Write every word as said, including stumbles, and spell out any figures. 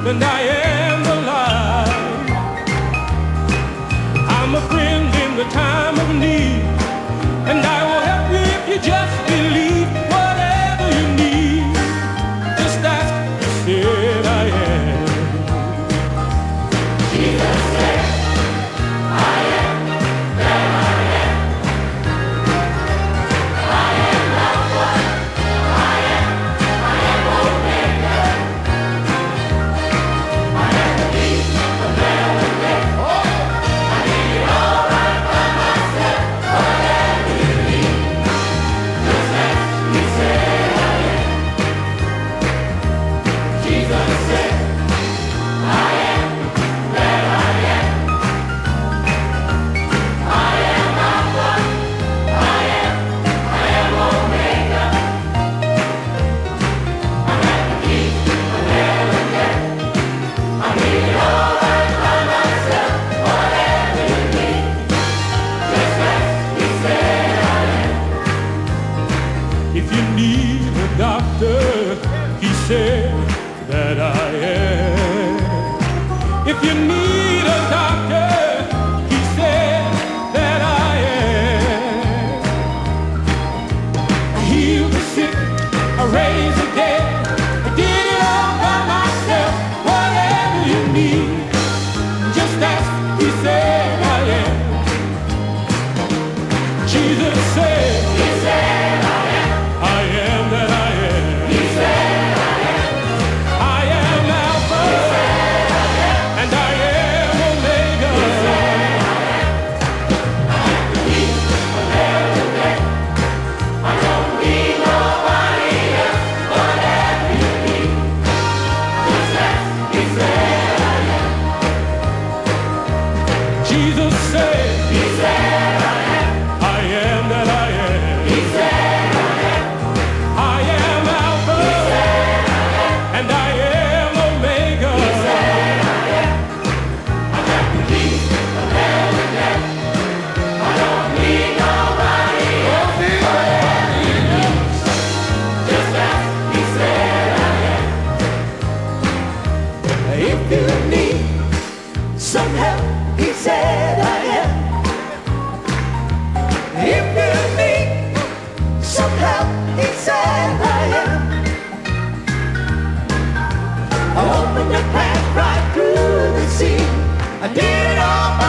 and I am alive. I'm a friend in the time of need, and I will help you if you just believe. Whatever you need, just ask, he said I am. Jesus said, I am that I am. I am Alpha, I am, I am Omega. I am the beast of hell and death. I did it all right by myself. Whatever you need, just ask, he said I am. Jesus said, I am that I am. I am Alpha, I am, I am Omega. I'm at the beast of hell and death. I did it all right by myself. Whatever you need, just ask, he said I am. If you need a doctor, he said that I am. If you need a doctor, he said that I am. I heal the sick, I raise the dead. I did it all by myself. Whatever you need, just ask, he said I am. Jesus said, He said I am. I am that I am. He said I am. I am Alpha, and I am Omega. The beast of hell and death. I don't need nobody else. Whatever you need, just ask, he said I am. Jesus said, He said I am. I am that I am. He said I am. I am Alpha, and I am Omega. I'm at the beast of hell and death. I don't need nobody else. Whatever you need, just ask, he said I am. If you need some help, he said I am. If you need some help, he said I am. I opened the path right through the sea. I did it all by